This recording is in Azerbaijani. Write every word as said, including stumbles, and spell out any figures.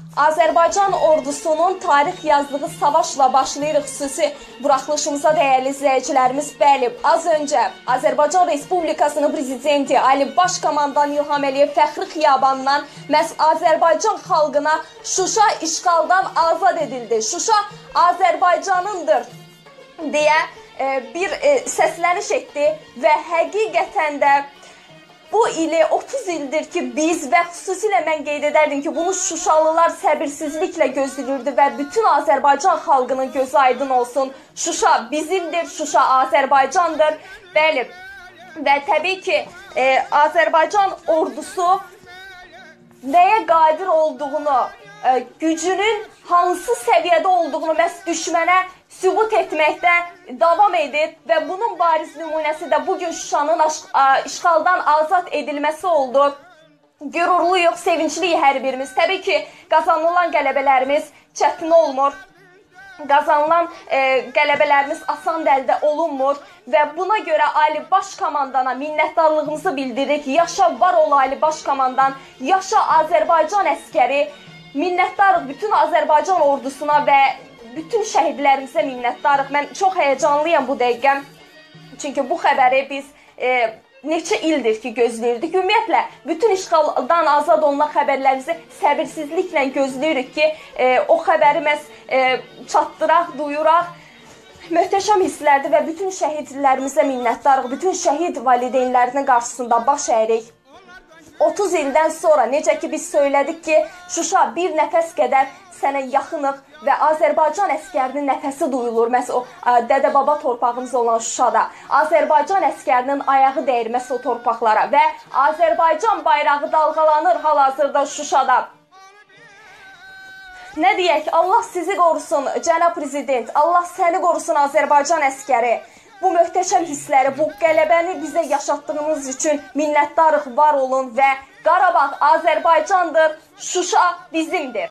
Azərbaycan ordusunun tarix yazdığı savaşla başlayırıq xüsusi buraxılışımıza dəyərli izləyicilərimiz. Bəli, az öncə Azərbaycan Respublikasının prezidenti Ali Baş Komandan İlham Əliyev fəxri xiyabandan məhz Azərbaycan xalqına Şuşa işğaldan azad edildi, Şuşa Azərbaycanındır deyə bir səsləniş etdi və həqiqətən də bu ili otuz ildir ki biz və xüsusilə mən qeyd edərdim ki bunu Şuşalılar səbirsizliklə gözləyirdi və bütün Azərbaycan xalqının gözü aydın olsun. Şuşa bizimdir, Şuşa Azərbaycandır. Bəli, və təbii ki e, Azərbaycan ordusu nəyə qadir olduğunu, e, gücünün hansı səviyyədə olduğunu məhz düşmənə sübut etməkdə davam edir və bunun bariz nümunəsi də bugün Şuşanın işğaldan azad edilməsi oldu. Qürurluyuq, sevincliyik hər birimiz. Təbii ki, qazanılan qələbələrimiz çətin olmur. Qazanılan e, qələbələrimiz asan əldə olunmur və buna görə Ali Baş Komandana minnətdarlığımızı bildiririk. Yaşa var ol Ali Baş Komandan, yaşa Azərbaycan əskəri. Minnətdarıq bütün Azərbaycan ordusuna və bütün şəhidlərimizə minnətdarıq. Mən çox həyəcanlıyam bu dəqiqə. Çünki bu xəbəri biz e, neçə ildir ki gözləyirdik. Ümumiyyətlə, bütün işğaldan azad olunan xəbərlərimizi səbirsizliklə gözləyirik ki, e, o xəbəri məhz e, çatdıraq, duyuraq. Möhtəşəm hisslərdir və bütün şəhidlərimizə minnətdarıq. Bütün şəhid valideynlərinin qarşısında baş əyirik. otuz ildən sonra, necə ki biz söylədik ki, Şuşa bir nəfəs qədər sənə yaxınıq və Azərbaycan əskərinin nəfəsi duyulur. Məhz o dədə-baba torpağımız olan Şuşada. Azərbaycan əskərinin ayağı dəyirməsi o torpaqlara və Azərbaycan bayrağı dalğalanır hal-hazırda Şuşada. Nə deyək, Allah sizi qorusun, cənab prezident, Allah səni qorusun Azərbaycan əskəri. Bu möhtəşəm hissləri, bu qələbəni bizə yaşatdığınız üçün minnətdarıq, var olun və Qarabağ Azərbaycandır, Şuşa bizimdir.